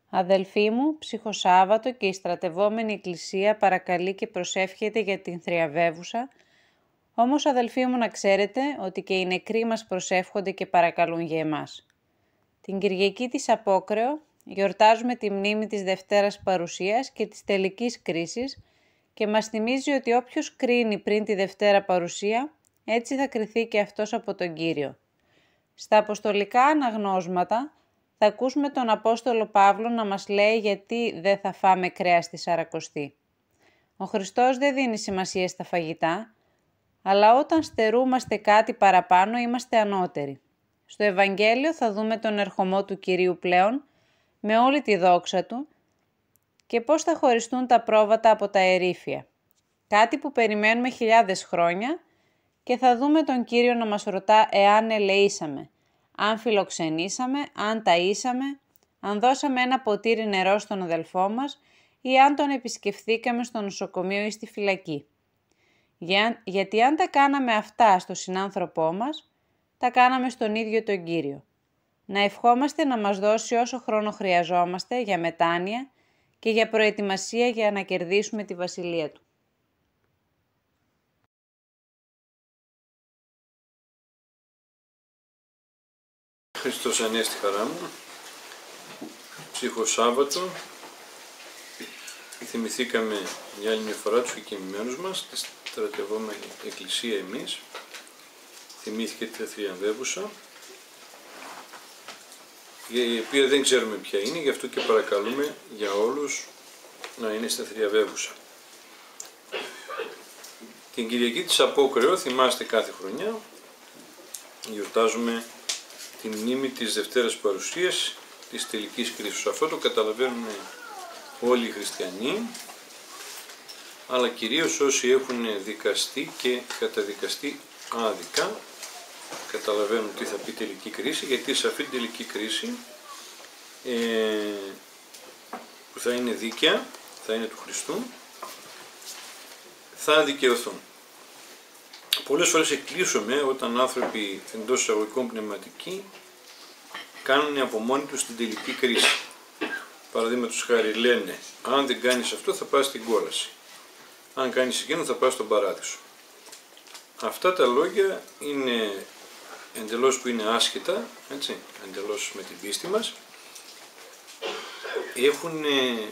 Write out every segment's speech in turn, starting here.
Αδελφοί μου, ψυχοσάββατο και η στρατευόμενη εκκλησία παρακαλεί και προσεύχεται για την θριαβεύουσα, όμως αδελφοί μου να ξέρετε ότι και οι νεκροί μας προσεύχονται και παρακαλούν για εμάς. Την Κυριακή της Απόκρεο γιορτάζουμε τη μνήμη της Δευτέρας Παρουσίας και της τελικής κρίσης και μας θυμίζει ότι όποιος κρίνει πριν τη Δευτέρα Παρουσία, έτσι θα κριθεί και αυτός από τον Κύριο. Στα αποστολικά αναγνώσματα θα ακούσουμε τον Απόστολο Παύλο να μας λέει γιατί δεν θα φάμε κρέας στη Σαρακοστή. Ο Χριστός δεν δίνει σημασία στα φαγητά, αλλά όταν στερούμαστε κάτι παραπάνω είμαστε ανώτεροι. Στο Ευαγγέλιο θα δούμε τον ερχομό του Κυρίου πλέον, με όλη τη δόξα Του και πώς θα χωριστούν τα πρόβατα από τα ερήφια. Κάτι που περιμένουμε χιλιάδες χρόνια και θα δούμε τον Κύριο να μας ρωτά εάν ελεήσαμε, αν φιλοξενήσαμε, αν ταΐσαμε, αν δώσαμε ένα ποτήρι νερό στον αδελφό μας ή αν τον επισκεφθήκαμε στο νοσοκομείο ή στη φυλακή. Γιατί αν τα κάναμε αυτά στο συνάνθρωπό μας, τα κάναμε στον ίδιο τον Κύριο. Να ευχόμαστε να μας δώσει όσο χρόνο χρειαζόμαστε για μετάνοια και για προετοιμασία για να κερδίσουμε τη Βασιλεία Του. Χριστός Ανέστη χαρά μου, ψυχοσάββατο, θυμηθήκαμε για άλλη μια φορά τους οικοιμημένους μας, τη στρατευόμενη εκκλησία εμείς, θυμήθηκε τη θριαμβεύουσα, η οποία δεν ξέρουμε ποια είναι, γι' αυτό και παρακαλούμε για όλους να είναι στα θριαμβεύουσα. Την Κυριακή της Απόκρεο, θυμάστε κάθε χρονιά, γιορτάζουμε τη μνήμη της Δευτέρας Παρουσίας της τελικής κρίσης. Αυτό το καταλαβαίνουν όλοι οι χριστιανοί, αλλά κυρίως όσοι έχουν δικαστεί και καταδικαστεί άδικα, καταλαβαίνουν τι θα πει τελική κρίση, γιατί σε αυτή την τελική κρίση που θα είναι δίκαια, θα είναι του Χριστού, θα δικαιωθούν. Πολλές φορές εκπλήσωμαι όταν άνθρωποι εντός εισαγωγικών πνευματικοί κάνουν από μόνοι τους την τελική κρίση. Παραδείγματος χάρη λένε, αν δεν κάνεις αυτό θα πας στην κόλαση. Αν κάνεις εκείνο θα πας στον παράδεισο. Αυτά τα λόγια είναι εντελώς που είναι άσχετα, έτσι, εντελώς με την πίστη μας. Έχουν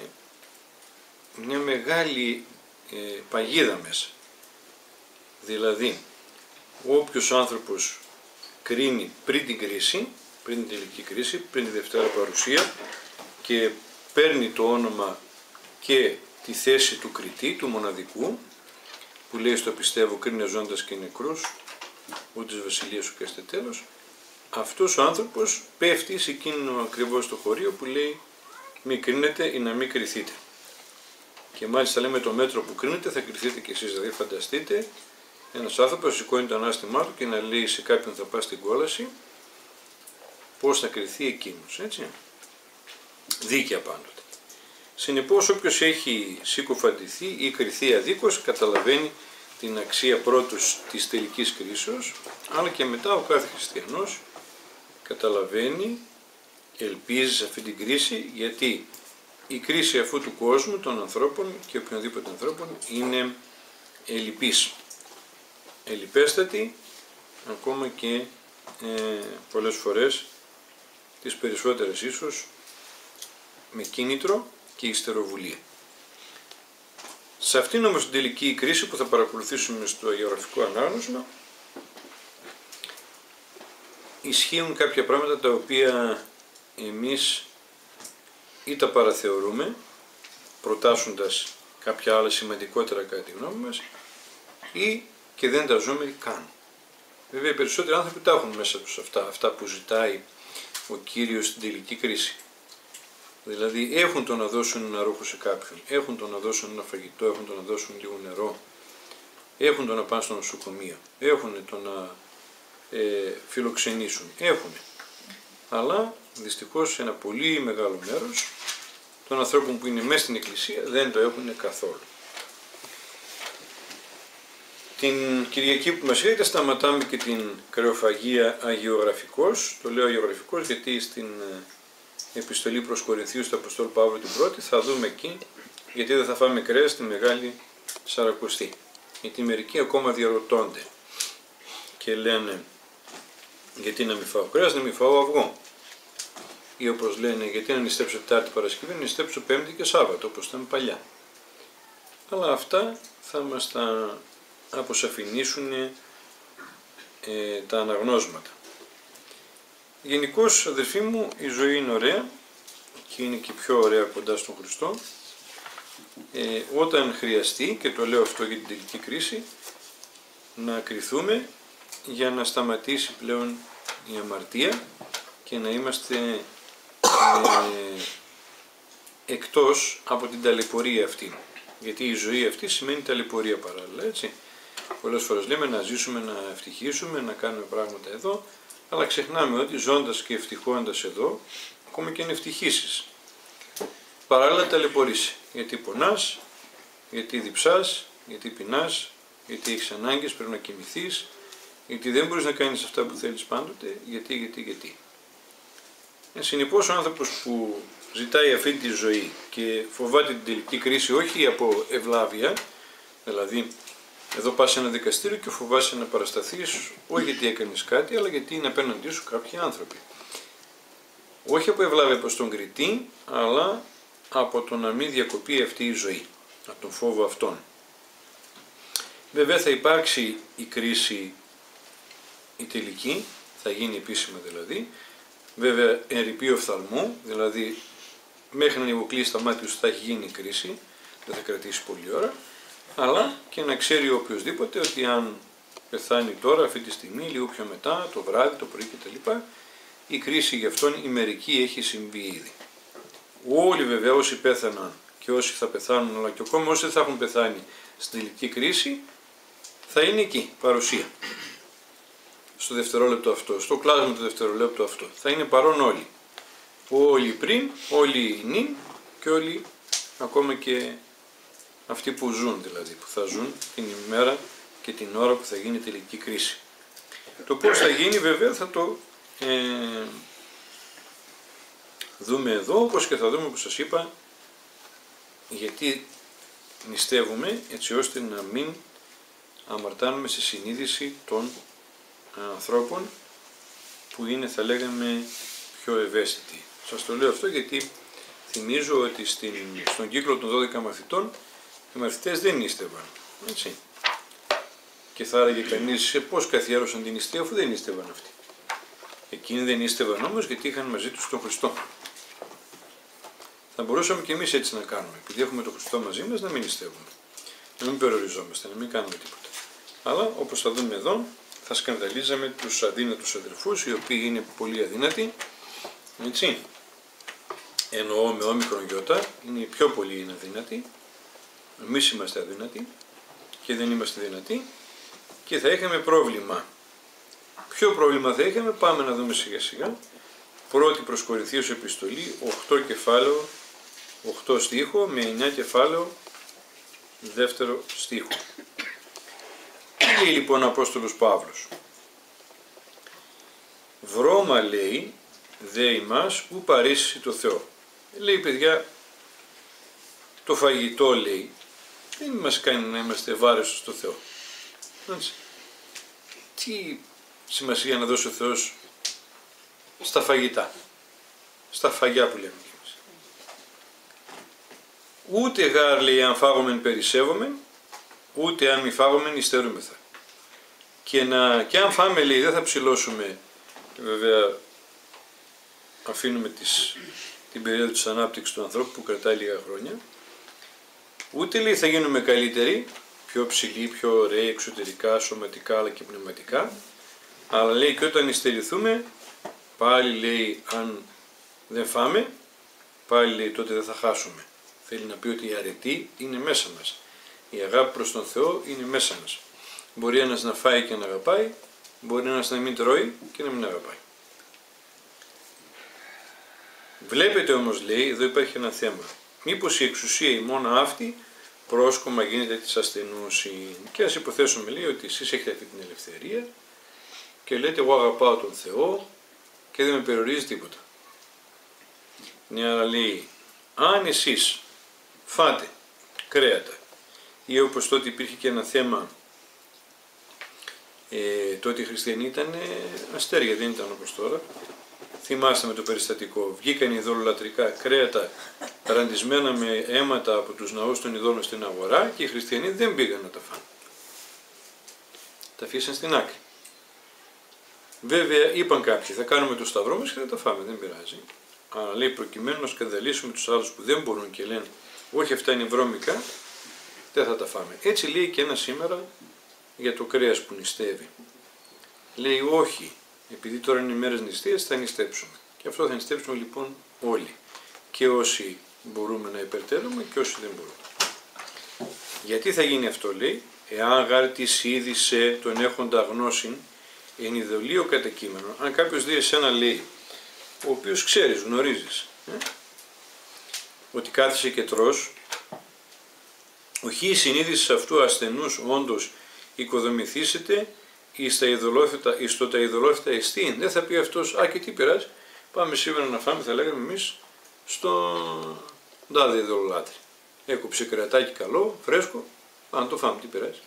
μια μεγάλη παγίδα μέσα. Δηλαδή, όποιος άνθρωπος κρίνει πριν την κρίση, πριν την τελική κρίση, πριν τη Δευτέρα Παρουσία και παίρνει το όνομα και τη θέση του κριτή, του μοναδικού, που λέει στο πιστεύω κρίνε ζώντας και νεκρούς, ούτε της βασιλείας σου και είστε τέλος, αυτός ο άνθρωπος πέφτει σε εκείνο ακριβώς το χωρίο που λέει μη κρίνετε ή να μην κριθείτε. Και μάλιστα λέμε το μέτρο που κρίνετε θα κριθείτε κι εσείς, δηλαδή φανταστείτε ένας άνθρωπος σηκώνει το ανάστημά του και να λέει σε κάποιον θα πάει στην κόλαση, πώς θα κριθεί εκείνος, έτσι. Δίκαια πάντοτε. Συνεπώς όποιος έχει συκοφαντηθεί ή κριθεί αδίκως καταλαβαίνει την αξία πρώτος της τελικής κρίσεως, αλλά και μετά ο κάθε χριστιανός καταλαβαίνει, ελπίζει σε αυτή την κρίση, γιατί η κρίση αυτού του κόσμου, των ανθρώπων και οποιονδήποτε ανθρώπων είναι ελλειπής. Ελλειπέστατη, ακόμα και πολλές φορές, τις περισσότερες ίσως, με κίνητρο και υστεροβουλία. Σε αυτήν όμως την τελική κρίση που θα παρακολουθήσουμε στο αγιογραφικό ανάγνωσμα, ισχύουν κάποια πράγματα τα οποία εμείς ή τα παραθεωρούμε, προτάσσοντας κάποια άλλα σημαντικότερα κατά τη γνώμη μας, ή και δεν τα ζούμε καν. Βέβαια οι περισσότεροι άνθρωποι τα έχουν μέσα τους αυτά που ζητάει ο Κύριος στην τελική κρίση. Δηλαδή έχουν το να δώσουν ένα ρούχο σε κάποιον, έχουν το να δώσουν ένα φαγητό, έχουν το να δώσουν λίγο νερό, έχουν το να πάνε στο νοσοκομείο, έχουν το να φιλοξενήσουν, έχουν. Αλλά δυστυχώς ένα πολύ μεγάλο μέρος των ανθρώπων που είναι μέσα στην Εκκλησία δεν το έχουν καθόλου. Την Κυριακή που μας έρχεται σταματάμε και την κρεοφαγία αγιογραφικός. Το λέω αγιογραφικός γιατί στην επιστολή προς Κορινθίους του Αποστόλου Παύλου την πρώτη, θα δούμε εκεί γιατί δεν θα φάμε κρέας τη Μεγάλη Σαρακοστή. Γιατί μερικοί ακόμα διαρωτώνται και λένε γιατί να μην φάω κρέας, να μην φάω αυγό. Ή όπως λένε γιατί να νηστέψω Τετάρτη Παρασκευή, να νηστέψω Πέμπτη και Σάββατο όπως ήταν παλιά. Αλλά αυτά θα μας τα αποσαφηνίσουν τα αναγνώσματα. Γενικώς, αδερφοί μου, η ζωή είναι ωραία και είναι και πιο ωραία κοντά στον Χριστό. Όταν χρειαστεί, και το λέω αυτό για την τελική κρίση, να κριθούμε για να σταματήσει πλέον η αμαρτία και να είμαστε εκτός από την ταλαιπωρία αυτή. Γιατί η ζωή αυτή σημαίνει ταλαιπωρία παράλληλα, έτσι. Πολλές φορές λέμε να ζήσουμε, να ευτυχίσουμε, να κάνουμε πράγματα εδώ, αλλά ξεχνάμε ότι ζώντας και ευτυχώντας εδώ, ακόμα και αν ευτυχήσεις, παράλληλα ταλαιπωρείσαι. Γιατί πονάς, γιατί διψάς, γιατί πεινάς, γιατί έχεις ανάγκες, πρέπει να κοιμηθείς, γιατί δεν μπορείς να κάνεις αυτά που θέλεις πάντοτε, γιατί. Συνεπώς ο άνθρωπος που ζητάει αυτή τη ζωή και φοβάται την τελική κρίση όχι από ευλάβεια, δηλαδή εδώ πας σε ένα δικαστήριο και φοβάσαι να παρασταθείς όχι γιατί έκανες κάτι, αλλά γιατί είναι απέναντί σου κάποιοι άνθρωποι. Όχι από ευλάβεια προς τον κριτή, αλλά από το να μην διακοπεί αυτή η ζωή, από τον φόβο αυτόν. Βέβαια θα υπάρξει η κρίση η τελική, θα γίνει επίσημα δηλαδή, βέβαια ερειπεί οφθαλμού, δηλαδή μέχρι να ανοιγοκλείσει τα μάτια σου θα έχει γίνει η κρίση, δεν θα κρατήσει πολλή ώρα, αλλά και να ξέρει οποιοσδήποτε ότι αν πεθάνει τώρα, αυτή τη στιγμή, λίγο πιο μετά, το βράδυ, το πρωί κτλ. Η κρίση για αυτόν η μερική έχει συμβεί ήδη. Όλοι βέβαια όσοι πέθαναν και όσοι θα πεθάνουν, αλλά και ακόμα όσοι θα έχουν πεθάνει στην τελική κρίση, θα είναι εκεί, παρουσία. Στο δευτερόλεπτο αυτό, στο κλάσμα του δευτερολέπτου αυτό. Θα είναι παρόν όλοι. Όλοι πριν, όλοι νυν και όλοι ακόμα και αυτοί που ζουν δηλαδή, που θα ζουν την ημέρα και την ώρα που θα γίνει η τελική κρίση. Το πώς θα γίνει βέβαια θα το δούμε εδώ, όπως και θα δούμε όπως σας είπα γιατί νηστεύουμε έτσι ώστε να μην αμαρτάνουμε σε συνείδηση των ανθρώπων που είναι θα λέγαμε πιο ευαίσθητοι. Σας το λέω αυτό γιατί θυμίζω ότι στον κύκλο των 12 μαθητών οι μαθητές δεν νήστευαν, έτσι. Και θα άραγε κανείς πώς καθιέρωσαν την νηστεία αφού δεν νήστευαν αυτοί. Εκείνοι δεν νήστευαν όμως γιατί είχαν μαζί τους τον Χριστό. Θα μπορούσαμε και εμείς έτσι να κάνουμε, επειδή έχουμε τον Χριστό μαζί μας, να μην νηστεύουμε. Να μην περιοριζόμαστε, να μην κάνουμε τίποτα. Αλλά όπως θα δούμε εδώ, θα σκανδαλίζαμε τους αδύνατους αδερφούς, οι οποίοι είναι πολύ αδύνατοι, έτσι. Εννοώ με όμικρον γιώτα, είναι οι πιο πολλοί είναι αδύνατοι. Εμείς είμαστε αδύνατοι και δεν είμαστε δυνατοί και θα είχαμε πρόβλημα. Ποιο πρόβλημα θα είχαμε, πάμε να δούμε σιγά σιγά. Πρώτη προς Κορινθίους επιστολή, 8 κεφάλαιο, 8 στίχο με 9 κεφάλαιο, δεύτερο στίχο. Τι λέει λοιπόν ο Απόστολος Παύλος? Βρώμα λέει, δε ημάς ου παρήσισε το Θεό. Λέει παιδιά, το φαγητό λέει, δεν μας κάνει να είμαστε βάρος στο Θεό. Έτσι. Τι σημασία να δώσει ο Θεός στα φαγητά, στα φαγιά που λέμε εμείς. Ούτε γάρ λέει αν φάγομεν περισσεύομεν, ούτε αν μη φάγομεν υστερούμεθα. Και αν φάμε λέει δεν θα ψηλώσουμε, και βέβαια αφήνουμε την περίοδο της ανάπτυξης του ανθρώπου που κρατάει λίγα χρόνια, ούτε λέει θα γίνουμε καλύτεροι, πιο ψηλοί, πιο ωραίοι εξωτερικά, σωματικά αλλά και πνευματικά, αλλά λέει και όταν υστερηθούμε, πάλι λέει αν δεν φάμε, πάλι λέει τότε δεν θα χάσουμε. Θέλει να πει ότι η αρετή είναι μέσα μας. Η αγάπη προς τον Θεό είναι μέσα μας. Μπορεί ένας να φάει και να αγαπάει, μπορεί ένας να μην τρώει και να μην αγαπάει. Βλέπετε όμως λέει, εδώ υπάρχει ένα θέμα. Μήπως η εξουσία η μόνο αυτή πρόσκομα γίνεται της ασθενούσιν. Και ας υποθέσουμε λέει ότι εσείς έχετε αυτή την ελευθερία και λέτε εγώ αγαπάω τον Θεό και δεν με περιορίζει τίποτα. Ναι, αλλά λέει, αν εσείς φάτε κρέατα, ή όπως τότε υπήρχε και ένα θέμα, τότε οι χριστιανοί ήταν αστέρια, δεν ήταν όπως τώρα. Θυμάστε με το περιστατικό, βγήκαν οι ειδωλολατρικά κρέατα ραντισμένα με αίματα από τους ναούς των ειδόλων στην αγορά και οι χριστιανοί δεν πήγαν να τα φάνε. Τα αφήσαν στην άκρη. Βέβαια είπαν κάποιοι, θα κάνουμε το σταυρό μας και θα τα φάμε, δεν πειράζει. Αλλά λέει, προκειμένου να σκανδαλίσουμε τους άλλους που δεν μπορούν και λένε, όχι αυτά είναι βρώμικα, δεν θα τα φάμε. Έτσι λέει και ένα σήμερα για το κρέας που νηστεύει. Λέει, όχι, επειδή τώρα είναι οι μέρες νηστείας θα νηστέψουμε. Και αυτό θα νηστέψουμε λοιπόν όλοι. Και όσοι μπορούμε να υπερτέλουμε και όσοι δεν μπορούμε. Γιατί θα γίνει αυτό, λέει, εάν γάρ της είδησε τον έχοντα γνώσιν, εν ειδωλείο κατακείμενο. Αν κάποιος δει εσένα, λέει, ο οποίος ξέρεις, γνωρίζεις, ότι κάθισε και τρως, οχι η συνείδηση αυτού ασθενούς όντως οικοδομηθήσετε εις το τα ειδωλόφυτα εστίν. Δεν θα πει αυτός, και τι πειράζει, πάμε σήμερα να φάμε, θα λέγαμε εμείς, στον τάδε ειδωλολάτρη. Έκοψε κρεατάκι καλό, φρέσκο, αν το φάμε, τι πειράζει.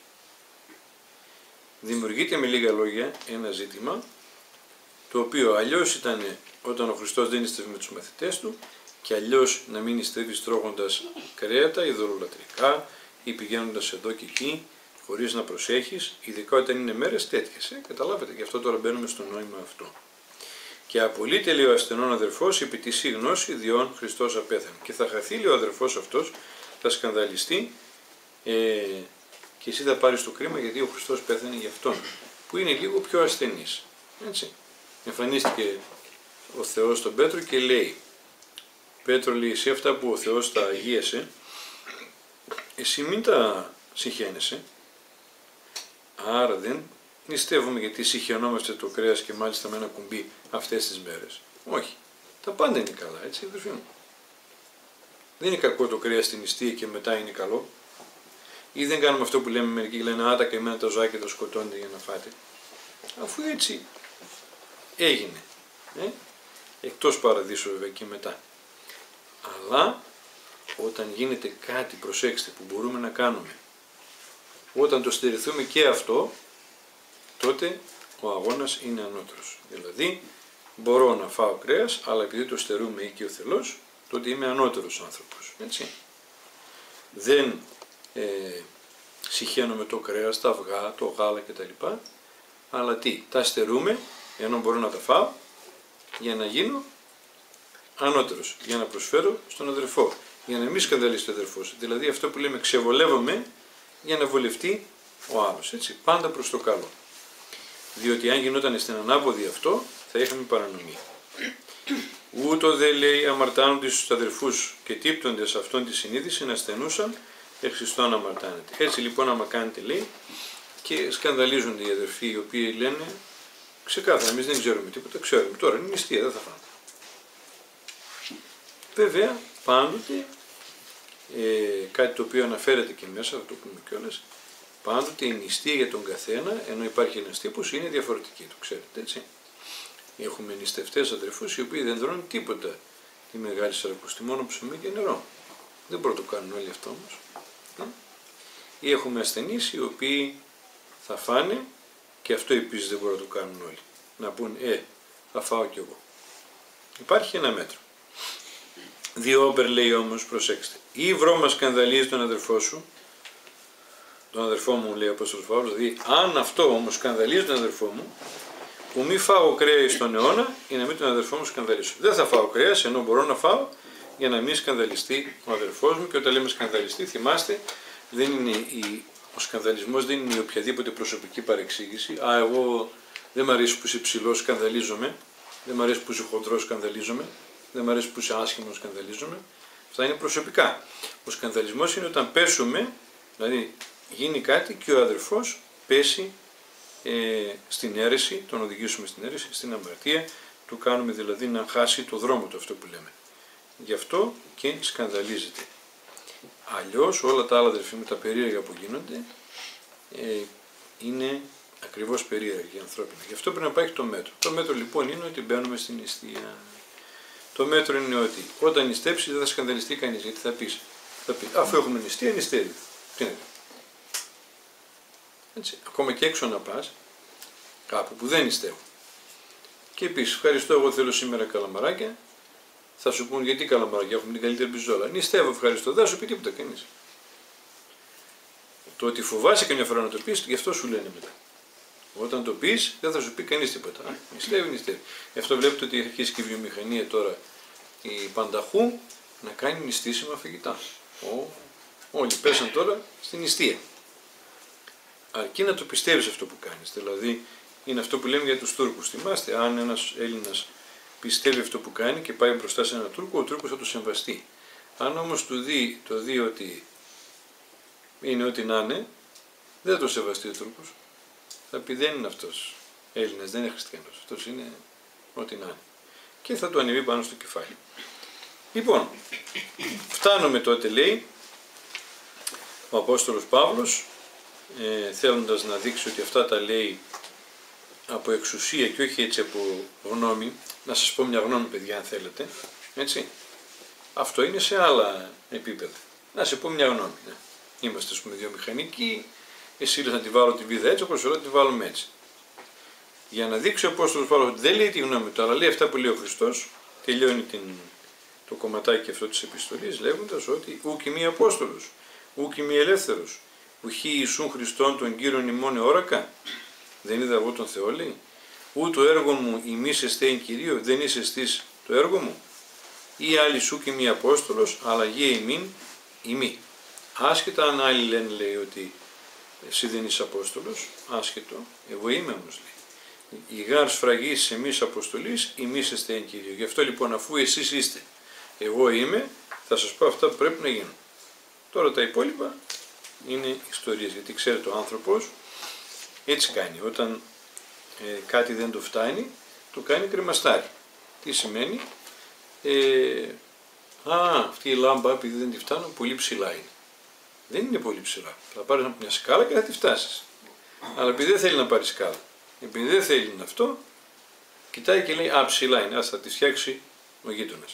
Δημιουργείται με λίγα λόγια ένα ζήτημα, το οποίο αλλιώς ήταν όταν ο Χριστός δεν νηστεύει με τους μαθητές του και αλλιώς να μην νηστεύει τρώγοντας κρέατα, ειδωλολατρικά ή πηγαίνοντας εδώ και εκεί, χωρίς να προσέχεις, ειδικά όταν είναι μέρες τέτοιες. Καταλάβετε, γι' αυτό τώρα μπαίνουμε στο νόημα αυτό. Και απολύται, λέει, ο ασθενών αδερφός επί τη γνώση διόν Χριστός απέθανε. Και θα χαθεί, λέει, ο αδερφός αυτός, θα σκανδαλιστεί και εσύ θα πάρεις το κρίμα γιατί ο Χριστός πέθανε για αυτόν, που είναι λίγο πιο ασθενής. Έτσι. Εμφανίστηκε ο Θεός στον Πέτρο και λέει, Πέτρο, λέει, εσύ αυτά που ο Θεός τα αγίασε, εσύ μην τα συχαίνεσαι. Άρα δεν νηστεύουμε γιατί συχαινόμαστε το κρέας και μάλιστα με ένα κουμπί αυτές τις μέρες. Όχι. Τα πάντα είναι καλά, έτσι, αδερφοί μου. Δεν είναι κακό το κρέας στην νηστεία και μετά είναι καλό. Ή δεν κάνουμε αυτό που λέμε μερικοί, λένε τα καημένα τα ζωάκια τα σκοτώνετε για να φάτε. Αφού έτσι έγινε. Εκτός παραδείσου βέβαια και μετά. Αλλά όταν γίνεται κάτι, προσέξτε, που μπορούμε να κάνουμε, όταν το στερηθούμε και αυτό, τότε ο αγώνας είναι ανώτερος. Δηλαδή, μπορώ να φάω κρέας, αλλά επειδή το στερούμε ή και ο θελός, τότε είμαι ανώτερος άνθρωπος. Έτσι. Δεν συχαίνομαι το κρέας, τα αυγά, το γάλα κτλ. Αλλά τι, τα στερούμε, ενώ μπορώ να τα φάω, για να γίνω ανώτερος, για να προσφέρω στον αδερφό, για να μην σκανδαλίσει ο αδερφός. Δηλαδή αυτό που λέμε ξεβολεύομαι για να βολευτεί ο άλλος, έτσι, πάντα προς το καλό. Διότι αν γινόταν στην ανάποδη αυτό, θα είχαμε παρανομία. Ούτω δε, λέει, αμαρτάνονται στους αδερφούς και τύπτονται σε αυτόν τη συνείδηση να στενούσαν, εξ Χριστόν αμαρτάνεται. Έτσι λοιπόν άμα κάνετε, λέει, και σκανδαλίζονται οι αδερφοί οι οποίοι λένε ξεκάθαρα, εμείς δεν ξέρουμε τίποτα, ξέρουμε τώρα, είναι νηστεία, δεν θα φάμε. Βέβαια, πάντοτε, κάτι το οποίο αναφέρεται και μέσα, θα το πούμε κιόλας, πάντοτε η νηστεία για τον καθένα, ενώ υπάρχει ένας τύπος, είναι διαφορετική, το ξέρετε, έτσι. Έχουμε νηστευτές αδερφούς οι οποίοι δεν τρώνε τίποτα τη Μεγάλη Σαρακοστή, μόνο ψωμί και νερό. Δεν μπορούν να το κάνουν όλοι αυτό όμως. Ή έχουμε ασθενείς οι οποίοι θα φάνε και αυτό επίσης δεν μπορούν να το κάνουν όλοι. Να πούν, θα φάω κι εγώ. Υπάρχει ένα μέτρο. Διόπερ, λέει όμως, προσέξτε, ή βρώμα σκανδαλίζει τον αδερφό σου, τον αδερφό μου, λέει ο Απόστολος Παύλος, δηλαδή αν αυτό όμως σκανδαλίζει τον αδερφό μου, που μη φάω κρέας στον αιώνα ή να μην τον αδερφό μου σκανδαλίσω. Δεν θα φάω κρέας, ενώ μπορώ να φάω για να μην σκανδαλιστεί ο αδερφός μου. Και όταν λέμε σκανδαλιστεί, θυμάστε, ο σκανδαλισμός δεν είναι η οποιαδήποτε προσωπική παρεξήγηση. Εγώ δεν μ' αρέσει που είσαι ψηλός, σκανδαλίζομαι. Δεν μ' αρέσει που είσαι χοντρός, σκανδαλίζομαι. Δεν μ' αρέσει που είσαι άσχημος, σκανδαλίζομαι. Αυτά είναι προσωπικά. Ο σκανδαλισμός είναι όταν πέσουμε, δηλαδή γίνει κάτι και ο αδερφός πέσει στην αίρεση, τον οδηγήσουμε στην αίρεση, στην αμαρτία, του κάνουμε δηλαδή να χάσει το δρόμο του, αυτό που λέμε. Γι' αυτό και σκανδαλίζεται. Αλλιώς όλα τα άλλα, αδερφοί μου, τα περίεργα που γίνονται είναι ακριβώς περίεργα και ανθρώπινα. Γι' αυτό πρέπει να υπάρχει το μέτρο. Το μέτρο λοιπόν είναι ότι μπαίνουμε στην νηστεία. Το μέτρο είναι ότι όταν νηστέψεις δεν θα σκανδαλιστεί κανείς, γιατί θα πει, αφού έχουμε νηστεία, νηστεύει. Τι είναι. Έτσι, ακόμα και έξω να πας, κάπου που δεν νηστεύουν. Και επίσης, ευχαριστώ, εγώ θέλω σήμερα καλαμαράκια. Θα σου πούν γιατί καλαμαράκια, έχουμε την καλύτερη μπιζόλα. Νηστεύω, ευχαριστώ, δεν θα σου πει τίποτα κανείς. Το ότι φοβάσαι καμιά φορά να το πεις, γι' αυτό σου λένε μετά. Όταν το πεις, δεν θα σου πει κανείς τίποτα. Νηστεύει, νηστεύει. Γι' αυτό βλέπετε ότι έχει αρχίσει και η βιομηχανία τώρα, η Πανταχού, να κάνει νηστίσιμα φαγητά. Όλοι πέσαν τώρα στην νηστεία. Αρκεί να το πιστεύεις αυτό που κάνεις. Δηλαδή, είναι αυτό που λέμε για τους Τούρκους. Θυμάστε, αν ένας Έλληνας πιστεύει αυτό που κάνει και πάει μπροστά σε έναν Τούρκο, ο Τούρκος θα το σεβαστεί. Αν όμως το δει ότι είναι ό,τι να είναι, δεν θα το σεβαστεί ο Τούρκος. Θα πει δεν είναι αυτός Έλληνας, δεν είναι χριστιανός. Αυτός είναι ό,τι να είναι. Και θα του ανεβεί πάνω στο κεφάλι. Λοιπόν, φτάνουμε τότε, λέει ο Απόστολος Παύλος, θέλοντας να δείξει ότι αυτά τα λέει από εξουσία και όχι έτσι από γνώμη. Να σας πω μια γνώμη, παιδιά, αν θέλετε. Έτσι. Αυτό είναι σε άλλα επίπεδα. Να σε πω μια γνώμη. Ναι. Είμαστε, ας πούμε, βιομηχανικοί. Εσύ λες να τη βάλω τη βίδα έτσι, όπως εγώ τη βάλουμε έτσι. Για να δείξει ο Απόστολος Παύλος ότι δεν λέει τη γνώμη του, αλλά λέει αυτά που λέει ο Χριστός, τελειώνει το κομματάκι αυτό της επιστολής, λέγοντας ότι ουκ ημί Απόστολος, ουκ ημί ελεύθερος, ουχή Ιησούν Χριστόν τον Κύριον ημών εόρακα. Δεν είδα εγώ τον Θεό, λέει. Ού το έργο μου ημείς εστέ εν Κυρίω, δεν είσαι εσείς το έργο μου. Ή άλλοι σου και μη Απόστολος, αλλά γε ημίν ημί. Άσχετα αν άλλοι λένε, λέει, ότι εσύ δεν είσαι Απόστολος, άσχετο, εγώ είμαι όμως, λέει. Η γάρ σφραγής εμείς Αποστολής, ημείς εστέ εν Κυρίω. Γι' αυτό λοιπόν, αφού εσείς είστε, εγώ είμαι, θα σας πω αυτά που πρέπει να γίνουν. Τώρα τα υπόλοιπα είναι ιστορίες, γιατί ξέρετε ο άνθρωπος έτσι κάνει. Όταν κάτι δεν το φτάνει, το κάνει κρεμαστάρι. Τι σημαίνει? Αυτή η λάμπα, επειδή δεν τη φτάνω, πολύ ψηλά είναι. Δεν είναι πολύ ψηλά. Θα πάρεις από μια σκάλα και θα τη φτάσεις. Αλλά επειδή δεν θέλει να πάρει σκάλα, επειδή δεν θέλει αυτό, κοιτάει και λέει, ψηλά είναι, ας θα τη φτιάξει ο γείτονας.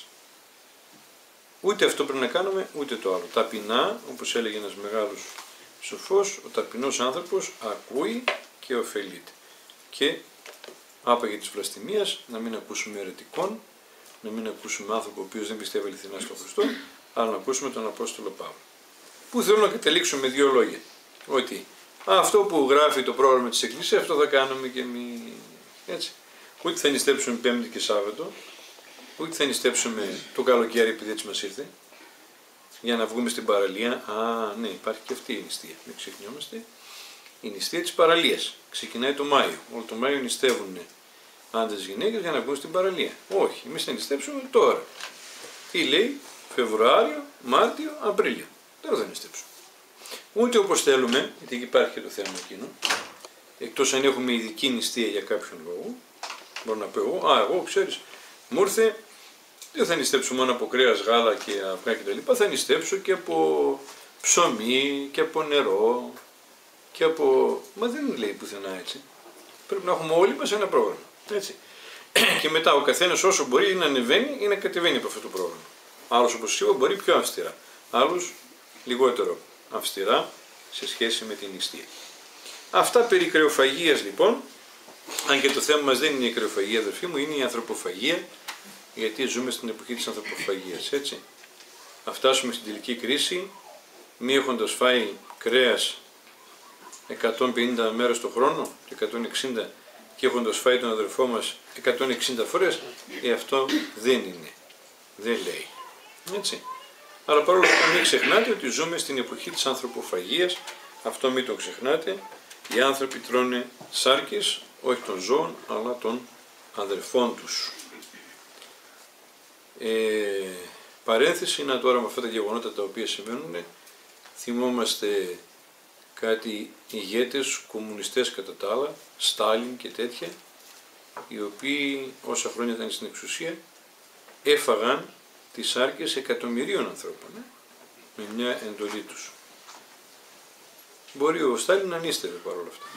Ούτε αυτό πρέπει να κάνουμε, ούτε το άλλο. Ταπεινά, όπως έλεγε ένας μεγάλος σοφός, ο ταπεινός άνθρωπος ακούει και ωφελείται. Και άπαγε της βλαστημίας, να μην ακούσουμε αιρετικών, να μην ακούσουμε άνθρωπο ο οποίος δεν πιστεύει αληθινά στον Χριστό, αλλά να ακούσουμε τον Απόστολο Παύλο. Πού θέλω να καταλήξω με δύο λόγια. Ότι αυτό που γράφει το πρόγραμμα της Εκκλησίας, αυτό θα κάνουμε και εμείς. Έτσι. Ούτε θα νηστέψουμε Πέμπτη και Σάββατο, ούτε θα νηστέψουμε το καλοκαίρι επειδή έτσι μας ήρθε, για να βγούμε στην παραλία. Ναι, υπάρχει και αυτή η νηστεία. Μην ξεχνιόμαστε. Η νηστεία της παραλίας. Ξεκινάει το Μάιο. Όλο το Μάιο νηστεύουν άντρες γυναίκες για να βγουν στην παραλία. Όχι, εμείς θα νηστέψουμε τώρα. Τι λέει? Φεβρουάριο, Μάρτιο, Απρίλιο. Τώρα θα νηστέψουμε. Ούτε όπως θέλουμε, γιατί εκεί υπάρχει και το θέμα εκείνο. Εκτός αν έχουμε ειδική νηστεία για κάποιον λόγο. Μπορώ να πω εγώ, ξέρεις, μου ήρθε, δεν θα νηστέψω μόνο από κρέας, γάλα και αυγά κτλ. Θα νηστέψω και από ψωμί και από νερό και από... Μα δεν λέει πουθενά έτσι. Πρέπει να έχουμε όλοι μας ένα πρόγραμμα. Έτσι. Και μετά ο καθένας όσο μπορεί να ανεβαίνει ή να κατεβαίνει από αυτό το πρόγραμμα. Άλλος όπως εγώ μπορεί πιο αυστηρά. Άλλος λιγότερο αυστηρά σε σχέση με την νηστεία. Αυτά περί κρεοφαγίας λοιπόν. Αν και το θέμα μας δεν είναι η κρεοφαγία, αδερφοί μου, είναι η ανθρωποφαγία, γιατί ζούμε στην εποχή της ανθρωποφαγίας, έτσι. Να φτάσουμε στην τελική κρίση, μη έχοντας φάει κρέας 150 μέρες το χρόνο και 160 και έχοντας φάει τον αδερφό μας 160 φορές, αυτό δεν είναι, δεν λέει, έτσι. Αλλά παρόλο που μην ξεχνάτε ότι ζούμε στην εποχή της ανθρωποφαγίας, αυτό μην το ξεχνάτε, οι άνθρωποι τρώνε σάρκες, όχι των ζώων, αλλά των αδερφών τους. Παρένθεση, να τώρα με αυτά τα γεγονότα τα οποία συμβαίνουν, θυμόμαστε κάτι ηγέτες, κομμουνιστές κατά τα άλλα, Στάλιν και τέτοια, οι οποίοι όσα χρόνια ήταν στην εξουσία, έφαγαν τις σάρκες εκατομμυρίων ανθρώπων, με μια εντολή τους. Μπορεί ο Στάλιν να νήστευε παρόλα αυτά.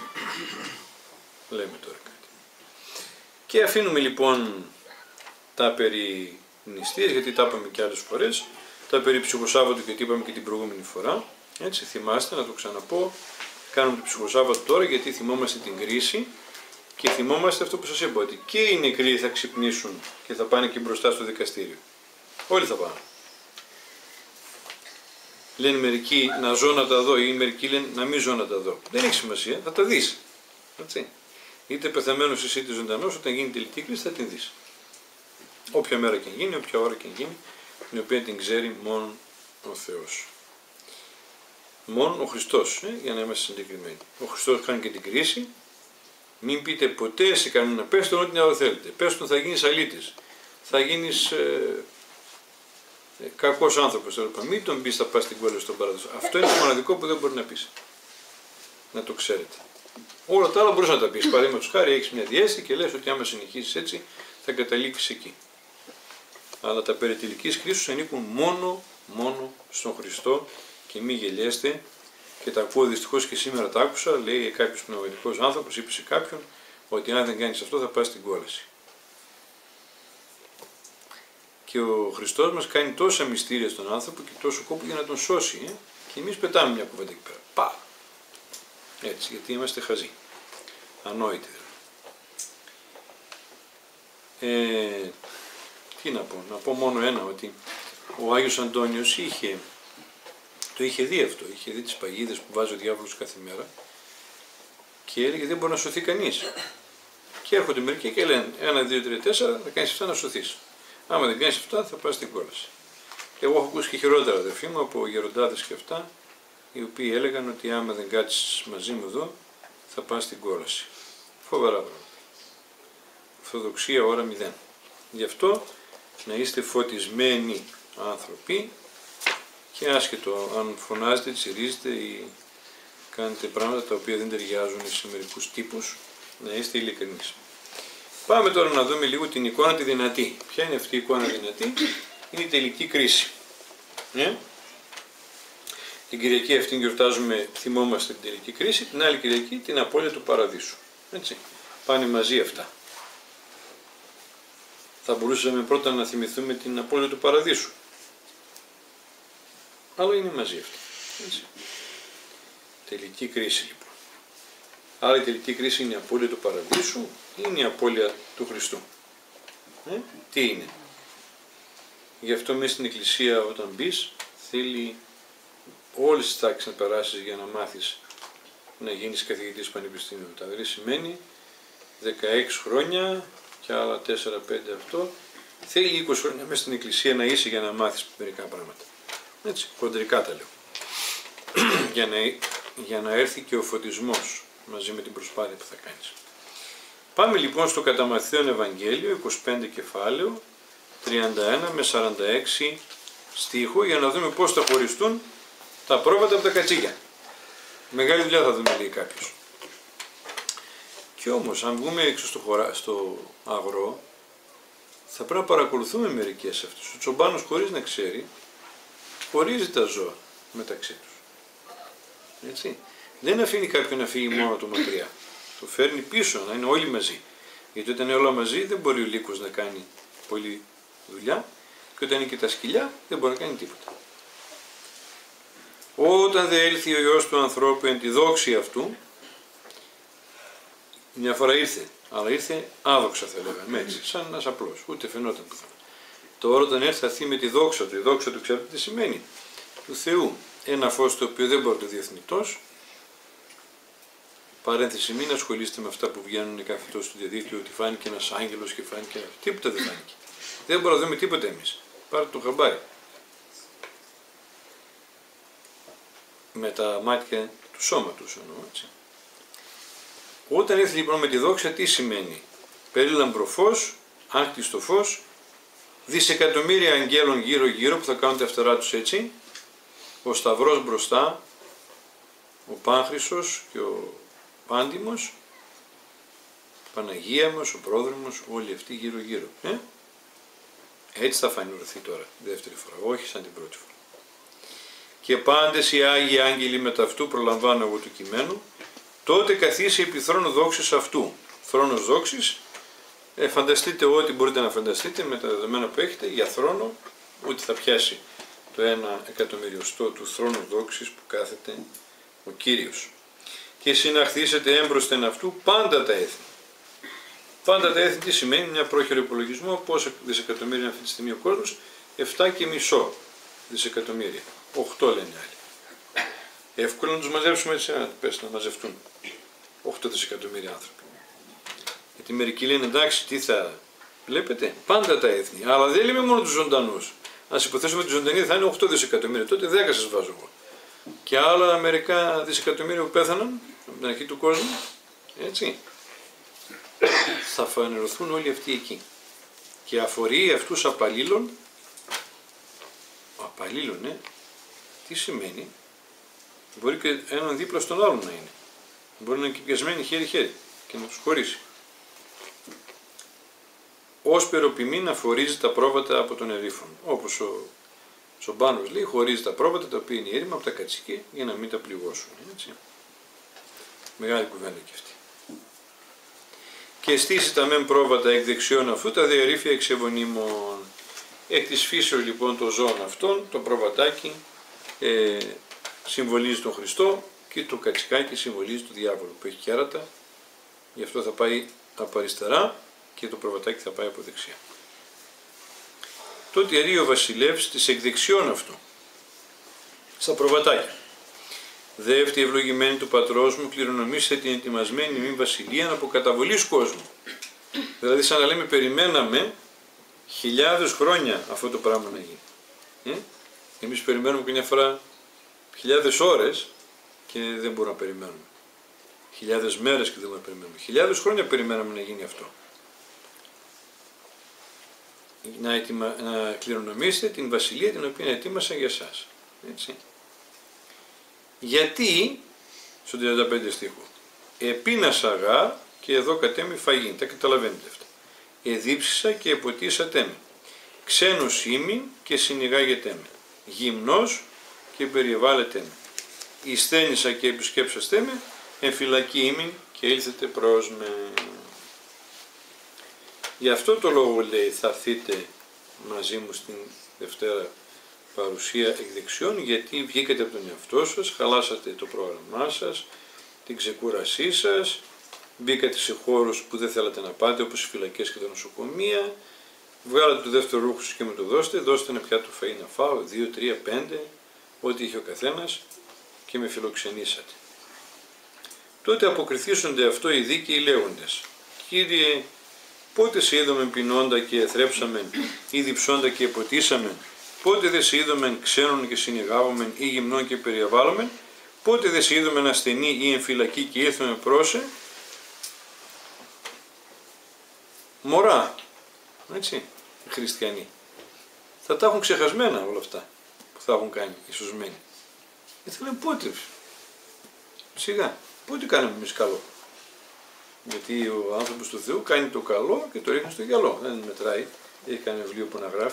Λέμε τώρα κάτι. Και αφήνουμε λοιπόν τα περί νηστείες, γιατί τα είπαμε και άλλες φορές. Τα περί ψυχοσάββατου και τι είπαμε και την προηγούμενη φορά. Έτσι, θυμάστε, να το ξαναπώ. Κάνουμε το ψυχοσάββατο τώρα γιατί θυμόμαστε την κρίση και θυμόμαστε αυτό που σας είπα, ότι και οι νεκροί θα ξυπνήσουν και θα πάνε και μπροστά στο δικαστήριο. Όλοι θα πάνε. Λένε μερικοί να ζω να τα δω ή μερικοί λένε να μην ζω να τα δω. Δεν έχει σημασία, θα τα δεις. Έτσι. Είτε πεθαμένος εσύ είτε ζωντανός, όταν γίνει τελική κρίση θα την δεις. Όποια μέρα και γίνει, όποια ώρα και γίνει, την οποία την ξέρει μόνο ο Θεός. Μόνο ο Χριστός, για να είμαστε συγκεκριμένοι. Ο Χριστός κάνει και την κρίση. Μην πείτε ποτέ σε κανένα, πες τον ό,τι άλλο θέλετε. Πες τον θα γίνεις αλήτης, θα γίνεις κακός άνθρωπος. Μην τον πεις θα πας στην κόλληση στον παράδεισο. Αυτό είναι το μοναδικό που δεν μπορεί να πεις. Να το ξέρετε. Όλα τα άλλα μπορείς να τα πεις. Παραδείγματος χάρη έχεις μια διέστηση και λες ότι άμα συνεχίσεις έτσι θα καταλήξεις εκεί. Αλλά τα περί τελικής κρίσης ανήκουν μόνο στον Χριστό και μη γελιέστε. Και τα ακούω δυστυχώς και σήμερα τα άκουσα, λέει κάποιος πνευματικός άνθρωπος, είπε σε κάποιον ότι αν δεν κάνεις αυτό θα πας στην κόλαση. Και ο Χριστός μας κάνει τόσα μυστήρια στον άνθρωπο και τόσο κόπο για να τον σώσει. Και εμείς πετάμε μια κουβέντα εκεί πέρα. Πα! Έτσι, γιατί είμαστε χαζοί. Ανόητοι δηλαδή. Τι να πω, να πω μόνο ένα, ότι ο Άγιος Αντώνιος το είχε δει αυτό, είχε δει τις παγίδες που βάζει ο διάβολος κάθε μέρα και έλεγε δεν μπορεί να σωθεί κανείς. Και έρχονται μερικοί και λένε 1, 2, 3, 4 θα κάνεις αυτά να σωθείς. Άμα δεν κάνεις αυτά θα πας στην κόλαση. Εγώ έχω ακούσει και χειρότερα αδερφοί μου από γεροντάδες και αυτά, οι οποίοι έλεγαν ότι άμα δεν κάτσεις μαζί μου εδώ θα πας στην κόλαση. Φοβερά πράγματα. Ορθοδοξία ώρα 0. Γι' αυτό να είστε φωτισμένοι άνθρωποι και άσχετο αν φωνάζετε, τσιρίζετε ή κάνετε πράγματα τα οποία δεν ταιριάζουν σε μερικούς τύπους, να είστε ειλικρινείς. Πάμε τώρα να δούμε λίγο την εικόνα τη δυνατή. Ποια είναι αυτή η εικόνα δυνατή? Είναι η τελική κρίση. Την Κυριακή αυτή γιορτάζουμε, θυμόμαστε την τελική κρίση, την άλλη Κυριακή την απώλεια του παραδείσου. Έτσι. Πάνε μαζί αυτά. Θα μπορούσαμε πρώτα να θυμηθούμε την απώλεια του παραδείσου. Αλλά είναι μαζί αυτά. Έτσι. Τελική κρίση λοιπόν. Άρα η τελική κρίση είναι η απώλεια του παραδείσου ή είναι η απώλεια του Χριστού? Τι είναι? Γι' αυτό μέσα στην εκκλησία όταν μπεις θέλει όλες τις τάξεις να περάσεις για να μάθεις να γίνεις καθηγητής πανεπιστήμιου. Δηλαδή σημαίνει 16 χρόνια και άλλα 4-5 αυτό. Θέλει 20 χρόνια μέσα στην εκκλησία να είσαι για να μάθεις μερικά πράγματα. Έτσι, χοντρικά τα λέω. για να έρθει και ο φωτισμός μαζί με την προσπάθεια που θα κάνεις. Πάμε λοιπόν στο κατά Μαθαίον Ευαγγέλιο, 25 κεφάλαιο, 31 με 46 στίχο, για να δούμε πώς θα χωριστούν τα πρόβατα από τα κατσίκια. Μεγάλη δουλειά θα δούμε, λέει κάποιος. Και όμως, αν βγούμε έξω στο αγρό, θα πρέπει να παρακολουθούμε μερικές αυτούς. Ο τσομπάνος, χωρίς να ξέρει, χωρίζει τα ζώα μεταξύ τους. Έτσι. Δεν αφήνει κάποιον να φύγει μόνο του μακριά. Το φέρνει πίσω, να είναι όλοι μαζί. Γιατί όταν είναι όλα μαζί δεν μπορεί ο λύκος να κάνει πολλή δουλειά και όταν είναι και τα σκυλιά δεν μπορεί να κάνει τίποτα. Όταν δεν έλθει ο Υιός του ανθρώπου εν τη δόξη αυτού, μια φορά ήρθε, αλλά ήρθε άδοξα θα λέγαμε, έτσι, σαν ένας απλός, ούτε φαινόταν πουθενά. Τώρα όταν έρθει θα έρθει με τη δόξα του, η δόξα του ξέρετε τι σημαίνει? Του Θεού. Ένα φως το οποίο δεν μπορεί να το διεθνητός. Παρένθεση, μην ασχολείστε με αυτά που βγαίνουν κάθε τόσο στο διαδίκτυο, ότι φάνηκε ένας άγγελος και φάνηκε ένα. Τίποτα δεν φάνηκε. Δεν μπορούμε να δούμε τίποτα εμείς. Πάρτε το χαμπάρι. Με τα μάτια του σώματος εννοώ, έτσι. Όταν έρθει λοιπόν με τη δόξα, τι σημαίνει? Περίλαμπρο φως, άγκτιστο φως, δισεκατομμύρια αγγέλων γύρω-γύρω που θα κάνουν τα φτερά τους έτσι, ο Σταυρός μπροστά, ο Πάνχρυσος και ο Πάντιμος, Παναγία μας, ο Πρόδρομος, όλοι αυτοί γύρω-γύρω. Έτσι θα φανερωθεί τώρα, δεύτερη φορά, όχι σαν την πρώτη φορά. Και πάντες οι Άγιοι Άγγελοι μετά αυτού προλαμβάνω εγώ του κειμένου, τότε καθίσει επί θρόνο δόξης αυτού. Θρόνος δόξης, Φανταστείτε ό,τι μπορείτε να φανταστείτε με τα δεδομένα που έχετε για θρόνο, ούτε θα πιάσει το 1/100,000 του θρόνου δόξης που κάθεται ο Κύριος. Και συναχθήσετε έμπροσθεν αυτού πάντα τα έθνη. Πάντα τα έθνη τι σημαίνει, μια πρόχειρο υπολογισμό, πόσα δισεκατομμύρια είναι αυτή τη στιγμή ο κόσμος, 7,5 δισεκατομμύρια. 8 λένε άλλοι. Εύκολο να τους μαζέψουμε έτσι, να μαζευτούν 8 δισεκατομμύρια άνθρωποι. Γιατί μερικοί λένε εντάξει, τι θα βλέπετε, πάντα τα έθνη. Αλλά δεν λέμε μόνο τους ζωντανούς. Αν υποθέσουμε ότι οι ζωντανοί θα είναι 8 δισεκατομμύρια, τότε 10 σας βάζω εγώ. Και άλλα μερικά δισεκατομμύρια που πέθαναν από την αρχή του κόσμου, έτσι, θα φανερωθούν όλοι αυτοί εκεί. Και αφορεί αυτούς απαλλήλων, τι σημαίνει, μπορεί και έναν δίπλα στον άλλον να είναι. Μπορεί να είναι και πιασμένοι χέρι-χέρι και να τους χωρίσει. Ως περοποιμή να φορίζει τα πρόβατα από τον ερήφων. Όπως ο Σομπάνος λέει, χωρίζει τα πρόβατα τα οποία είναι ήρημα από τα κατσίκια για να μην τα πληγώσουν. Έτσι. Μεγάλη κουβέντα και αυτή. Και στήσει τα μεν πρόβατα εκ δεξιών αφού τα δε ερήφια εξεβονίμων. Εκ της φύσεως λοιπόν των ζώων αυτών, το προβατάκι συμβολίζει τον Χριστό και το κατσικάκι συμβολίζει τον διάβολο που έχει κέρατα, γι' αυτό θα πάει από αριστερά και το προβατάκι θα πάει από δεξιά. Τότε ιερεί ο βασιλεύς της εκδεξιών αυτού, στα προβατάκια. Δεύτερη ευλογημένη του πατρός μου, κληρονομήστε την ετοιμασμένη μη βασιλεία από καταβολής κόσμου. Δηλαδή σαν να λέμε περιμέναμε χιλιάδες χρόνια αυτό το πράγμα να γίνει. Εμείς περιμένουμε καμιά φορά χιλιάδες ώρες και δεν μπορούμε να περιμένουμε. Χιλιάδες μέρες και δεν μπορούμε να περιμένουμε. Χιλιάδες χρόνια περιμέναμε να γίνει αυτό. Να κληρονομήσετε την βασιλεία την οποία ετοίμασα για εσάς. Έτσι. Γιατί, στο 35 στίχο, επίνασα γάρ και εδώ κατέμει φαγήν. Τα καταλαβαίνετε αυτά. Εδίψησα και εποτίσατε με. Ξένος ήμην και συνηγάγετε με. Γυμνός και περιεβάλλετε με. Ισθένησα και επισκέψαστε με. Εμφυλακή ήμην και ήλθετε προς με. Γι' αυτό το λόγο λέει θα έρθείτε μαζί μου στην Δευτέρα παρουσία εκ δεξιών, γιατί βγήκατε από τον εαυτό σας, χαλάσατε το πρόγραμμά σας, την ξεκούρασή σας, μπήκατε σε χώρους που δεν θέλατε να πάτε, όπως οι φυλακές και τα νοσοκομεία, βγάλατε το δεύτερο ρούχο σας και μου το δώστε ένα πιάτο φαΐ να φάω, 2, 3, 5, ό,τι είχε ο καθένας και με φιλοξενήσατε. Τότε αποκριθήσονται αυτό οι δίκαιοι λέγοντες. Κύριε, πότε σε είδομεν πεινώντα και εθρέψαμεν ή διψώντα και εποτίσαμεν, πότε δεν σε είδομεν ξένων και συνηγάβομεν ή γυμνών και περιαβάλλομεν, πότε δεν σε είδομεν ασθενή ή εμφυλακή και ήρθαμε πρόσε. Μωρά, έτσι, οι χριστιανοί. Θα τα έχουν ξεχασμένα όλα αυτά που θα έχουν κάνει οι σωσμένοι. Και θα λένε πότε, σιγά, πότε κάναμε εμείς καλό. Γιατί ο άνθρωπος του Θεού κάνει το καλό και το ρίχνει στο γυαλό. Δεν μετράει, έχει κάνει βιβλίο που να γράφει.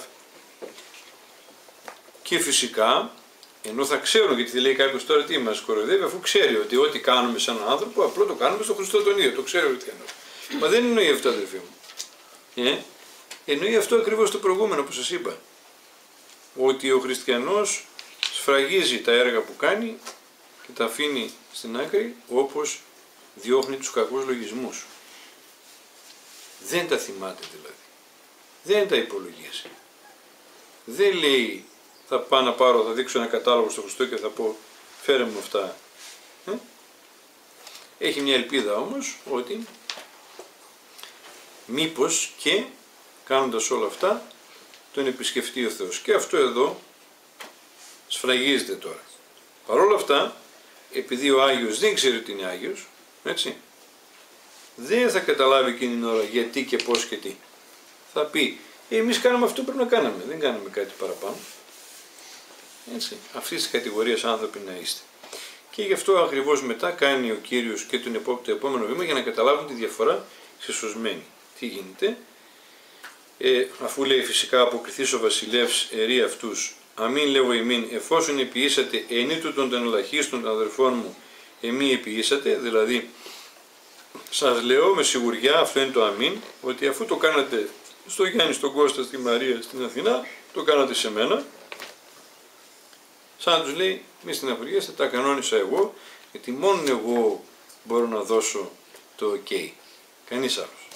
Και φυσικά, ενώ θα ξέρουν, γιατί θα λέει κάποιος τώρα τι μας κοροϊδεύει, αφού ξέρει ότι ό,τι κάνουμε σαν άνθρωπο, απλό το κάνουμε στον Χριστό τον ίδιο. Το ξέρει ο χριστιανός. Μα δεν εννοεί αυτό, αδελφοί μου. Εννοεί αυτό ακριβώς το προηγούμενο που σας είπα. Ότι ο χριστιανός σφραγίζει τα έργα που κάνει και τα αφήνει στην άκρη, όπως διώχνει τους κακούς λογισμούς. Δεν τα θυμάται δηλαδή. Δεν τα υπολογίζει. Δεν λέει θα πάω να πάρω, θα δείξω ένα κατάλογο στο Χριστό και θα πω φέρε μου αυτά. Έχει μια ελπίδα όμως ότι μήπως και κάνοντας όλα αυτά τον επισκεφτεί ο Θεός. Και αυτό εδώ σφραγίζεται τώρα. Παρ' όλα αυτά, επειδή ο Άγιος δεν ξέρει ότι είναι Άγιος, έτσι, δεν θα καταλάβει εκείνη την ώρα γιατί και πώς και τι. Θα πει, εμείς κάναμε αυτό που πρέπει να κάναμε, δεν κάναμε κάτι παραπάνω. Έτσι, αυτής της κατηγορίας άνθρωποι να είστε. Και γι' αυτό ακριβώς μετά κάνει ο Κύριος και το επόμενο βήμα για να καταλάβουν τη διαφορά σε σωσμένοι. Τι γίνεται, αφού λέει φυσικά αποκριθείς ο βασιλεύς ερεί αυτούς, αμήν λέγω ημίν, εφόσον επιήσατε ενήτου των ελαχίστων αδερφών μου, εμεί επιήσατε, δηλαδή σας λέω με σιγουριά, αυτό είναι το αμήν, ότι αφού το κάνατε στο Γιάννη, στον Κώστα, στη Μαρία, στην Αθηνά, το κάνατε σε μένα, σαν να τους λέει, μη στεναχωριέστε, τα κανόνισα εγώ, γιατί μόνο εγώ μπορώ να δώσω το ok. Κανείς άλλος.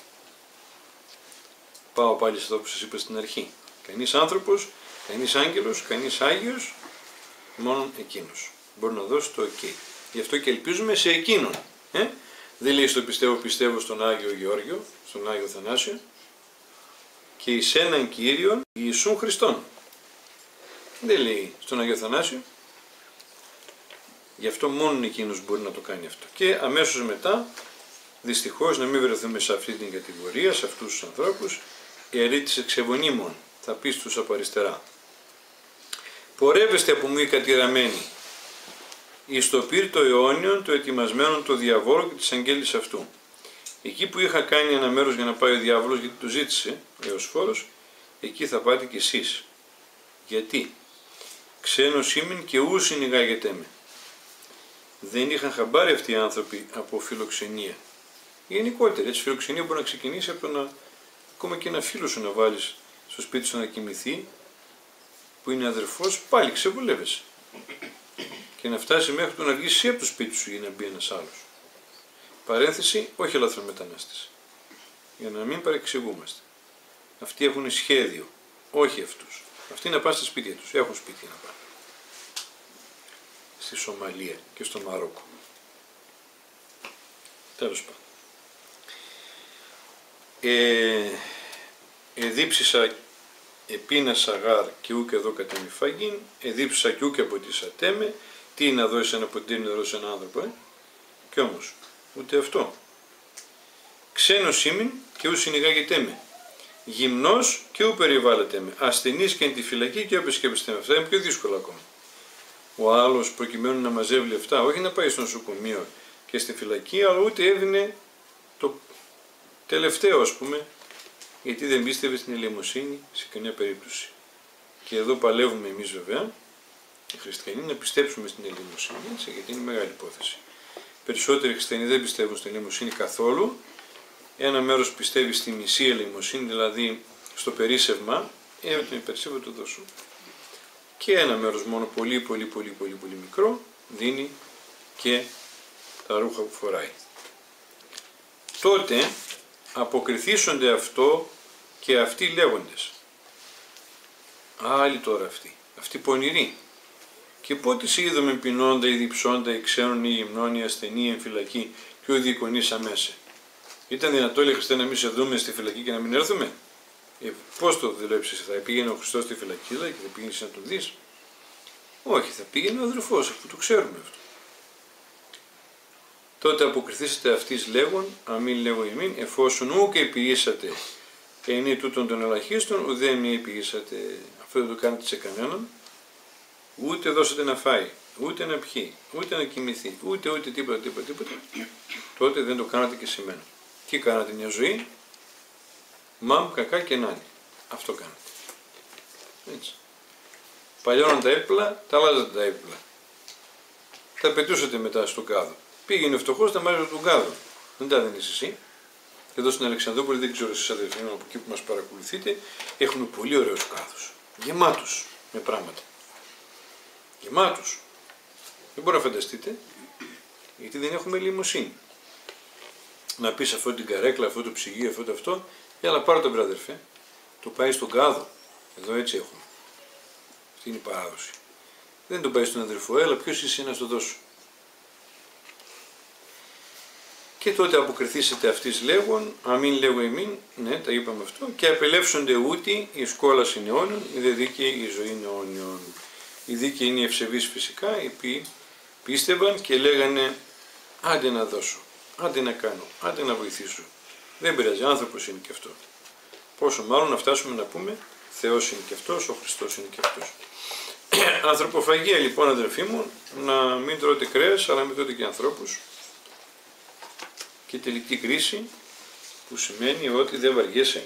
Πάω πάλι σε αυτό που σας είπα στην αρχή. Κανείς άνθρωπος, κανείς άγγελος, κανείς άγιος, μόνο εκείνος μπορεί να δώσει το ok. Γι' αυτό και ελπίζουμε σε εκείνον. Δεν λέει στο πιστεύω στον Άγιο Γεώργιο, στον Άγιο Θανάσιο, και εις έναν Κύριον Ιησούν Χριστόν. Δεν λέει στον Άγιο Θανάσιο. Γι' αυτό μόνο εκείνος μπορεί να το κάνει αυτό. Και αμέσως μετά, δυστυχώς να μην βρεθούμε σε αυτή την κατηγορία, σε αυτούς τους ανθρώπους, ερήτης εξεβονίμων, θα πει στους από αριστερά. Πορεύεστε από μη κατηραμένοι, εις το πύρ το αιώνιον, το ετοιμασμένον το διαβόλου και της αγγέλης αυτού. Εκεί που είχα κάνει ένα μέρος για να πάει ο διάβολος, γιατί του ζήτησε ο Ιωσφόρος, εκεί θα πάτε κι εσείς. Γιατί? Ξένος ήμην και ου συνηγάγετε με. Δεν είχαν χαμπάρει αυτοί οι άνθρωποι από φιλοξενία. Γενικότερα, έτσι, φιλοξενία μπορεί να ξεκινήσει από το να, ακόμα και ένα φίλο σου να βάλεις στο σπίτι σου να κοιμηθεί, που είναι αδερφός, πάλι ξεβουλεύεσαι. Και να φτάσει μέχρι το να βγεις εσύ από το σπίτι σου για να μπει ένας άλλος. Παρένθεση, όχι λαθρομετανάστες. Για να μην παρεξηγούμαστε. Αυτοί έχουν σχέδιο, όχι αυτούς. Αυτοί να πάνε στα σπίτια τους, έχουν σπίτια να πάνε. Στη Σομαλία και στο Μαρόκο. Τέλος πάντων. Εδίψισα επίνασα γάρ και ούκ εδώ κατά μη φαγήν, εδίψισα και ούκ από τη σατέμε, τι να δώσει ένα ποτήρι νερό σε έναν άνθρωπο, Κι όμως, ούτε αυτό. Ξένος ήμην και ου συνηγάγεται με. Γυμνός και ου περιβάλλεται με. Ασθενής και εν τη φυλακή και ου επισκέπτεστε με. Αυτά είναι πιο δύσκολα ακόμα. Ο άλλος προκειμένου να μαζεύει λεφτά, όχι να πάει στο νοσοκομείο και στη φυλακή, αλλά ούτε έδινε το τελευταίο, ας πούμε, γιατί δεν πίστευε στην ελεημοσύνη σε καμία περίπτωση. Και εδώ παλεύουμε εμείς βέβαια, οι χριστιανοί, να πιστέψουμε στην ελεημοσύνη, έτσι, γιατί είναι μεγάλη υπόθεση. Περισσότεροι χριστιανοί δεν πιστεύουν στην ελεημοσύνη καθόλου. Ένα μέρος πιστεύει στη μισή ελεημοσύνη, δηλαδή στο περίσσευμα, με την υπερσύβα του δώσου. Και ένα μέρος μόνο πολύ μικρό δίνει και τα ρούχα που φοράει. Τότε αποκριθήσονται αυτό και αυτοί λέγοντες. Άλλοι τώρα αυτοί πονηροί. Και πότε σε είδαμε πεινώντα ή διψώντα ή ξένων ή γυμνών ή ασθενή ή εν φυλακή και ο διοικονής αμέσε. Ήταν δυνατό, λέει Χριστέ, να μην σε δούμε στη φυλακή και να μην έρθουμε? Πώς το δουλέψεις, θα πήγαινε ο Χριστός στη φυλακή και θα πήγαινες να τον δεις? Όχι, θα πήγαινε ο αδελφός, αφού το ξέρουμε αυτό. Τότε αποκριθήσετε αυτής λέγον, αμήν λέγω ημίν, εφόσον ούκ επιήσατε ενή τούτων των ελαχίστων, ουδέ μη επιήσατε. Αυτό δεν το κάνετε σε κανέναν, ούτε δώσατε να φάει, ούτε να πιει, ούτε να κοιμηθεί, ούτε τίποτα. Τότε δεν το κάνατε και σε μένα. Τι κάνατε μια ζωή? Μαμ, κακά και νάνι. Αυτό κάνατε. Έτσι. Παλιώναν τα έπιπλα, τα αλλάζατε τα έπιπλα. Τα πετούσατε μετά στον κάδο. Πήγαινε ο φτωχός, τα μάζευε τον κάδο. Δεν τα δίνεις εσύ. Εδώ στην Αλεξανδρούπολη, δεν ξέρω εσείς αδελφοί μου από εκεί που μας παρακολουθείτε, έχουν πολύ ωραίους κάδους. Γεμάτους με πράγματα. Γεμάτους. Δεν μπορείτε να φανταστείτε, γιατί δεν έχουμε ελεημοσύνη. Να πεις αυτό την καρέκλα, αυτό το ψυγείο, αυτό, αλλά πάρω τον βραδερφέ, το πάει στον κάδο. Εδώ έτσι έχουμε. Αυτή είναι η παράδοση. Δεν τον πάει στον αδερφό, έλα ποιος είσαι να στο δώσω. Και τότε αποκριθήσετε αυτής λέγον, αμήν λέγω εμήν, ναι, τα είπαμε αυτό, και απελεύσονται ούτι η σκόλας είναι αιώνιον, η δε δίκαιη η ζωή είναι αιώνιον. Οι δίκαιοι είναι οι ευσεβείς φυσικά, οι οποίοι πίστευαν και λέγανε άντε να δώσω, άντε να κάνω, άντε να βοηθήσω. Δεν πειράζει, άνθρωπος είναι και αυτό. Πόσο μάλλον να φτάσουμε να πούμε Θεός είναι και αυτός, ο Χριστός είναι και αυτός. Ανθρωποφαγία λοιπόν, αδελφοί μου, να μην τρώτε κρέας, αλλά μην τρώτε και ανθρώπους. Και τελική κρίση, που σημαίνει ότι δεν βαριέσαι,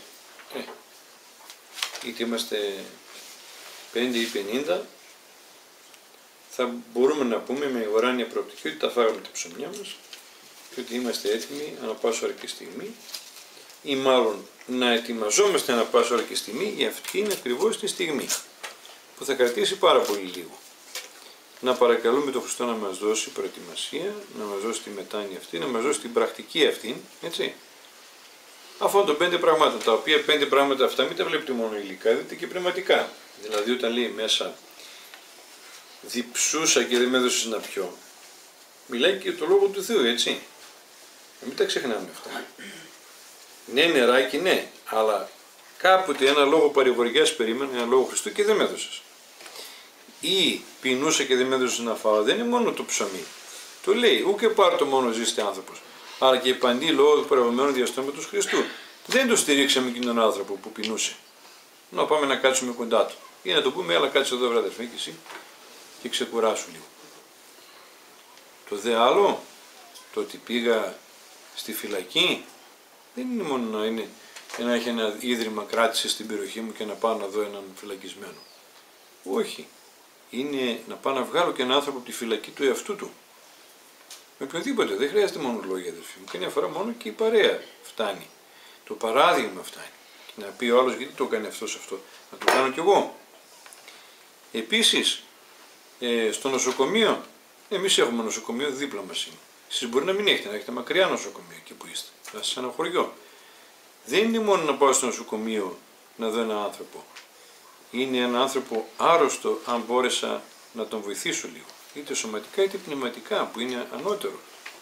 είτε είμαστε 5 ή 50, θα μπορούμε να πούμε με ουράνια προοπτική ότι τα φάγαμε τα ψωμιά μας και ότι είμαστε έτοιμοι ανά πάσα ώρα και στιγμή, ή μάλλον να ετοιμαζόμαστε ανά πάσα ώρα και στιγμή για αυτήν ακριβώς τη στιγμή, που θα κρατήσει πάρα πολύ λίγο. Να παρακαλούμε τον Χριστό να μας δώσει προετοιμασία, να μας δώσει τη μετάνοια αυτή, να μας δώσει την πρακτική αυτή, έτσι. Αυτών των 5 πραγμάτων, τα οποία 5 πράγματα αυτά μην τα βλέπετε μόνο υλικά, δείτε και πνευματικά. Δηλαδή όταν λέει μέσα διψούσα και δεν με έδωσες να πιω, μιλάει και το Λόγο του Θεού, έτσι. Μην τα ξεχνάμε αυτά. Ναι, νεράκι, ναι, αλλά κάποτε ένα λόγο παρηγοριάς περίμενα, ένα λόγο Χριστού και δεν με έδωσες. Ή πεινούσα και δεν με έδωσες να φάω, δεν είναι μόνο το ψωμί. Το λέει, ούκε πάρτο μόνο ζήστε άνθρωπος, αλλά και παντή λόγω του παραγωμένου διαστόματος Χριστού. Δεν το στηρίξαμε και τον άνθρωπο που πεινούσε. Να πάμε να κάτσουμε κοντά του. Ή να το πούμε, έλα κάτσε εδώ βράδυ και εσύ και ξεκουράσου λίγο. Το δε άλλο, το ότι πήγα στη φυλακή, δεν είναι μόνο να έχει ένα ίδρυμα κράτηση στην περιοχή μου και να πάω να δω έναν φυλακισμένο. Όχι. Είναι να πάω να βγάλω και έναν άνθρωπο από τη φυλακή του εαυτού του. Με οποιοδήποτε. Δεν χρειάζεται μόνο λόγια, αδερφοί μου. Καμιά φορά μόνο και η παρέα φτάνει. Το παράδειγμα φτάνει. Και να πει ο άλλος, γιατί το έκανε αυτός αυτό, να το κάνω κι εγώ. Επίσης, στο νοσοκομείο, εμείς έχουμε νοσοκομείο δίπλα μας είναι. Εσείς μπορεί να μην έχετε, να έχετε μακριά νοσοκομείο εκεί που είστε. Να είστε σε ένα χωριό. Δεν είναι μόνο να πάω στο νοσοκομείο να δω έναν άνθρωπο. Είναι ένα άνθρωπο άρρωστο, αν μπόρεσα να τον βοηθήσω λίγο. Είτε σωματικά είτε πνευματικά, που είναι ανώτερο.